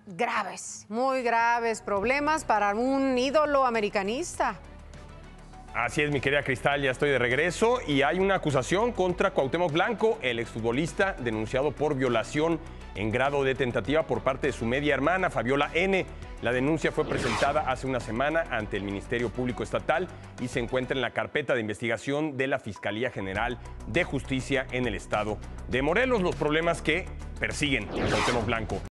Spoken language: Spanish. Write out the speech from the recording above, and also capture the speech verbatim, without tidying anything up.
graves, muy graves problemas para un ídolo americanista. Así es, mi querida Cristal, ya estoy de regreso y hay una acusación contra Cuauhtémoc Blanco, el exfutbolista denunciado por violación en grado de tentativa por parte de su media hermana, Fabiola N. La denuncia fue presentada hace una semana ante el Ministerio Público Estatal y se encuentra en la carpeta de investigación de la Fiscalía General de Justicia en el estado de Morelos. Los problemas que persiguen a Cuauhtémoc Blanco.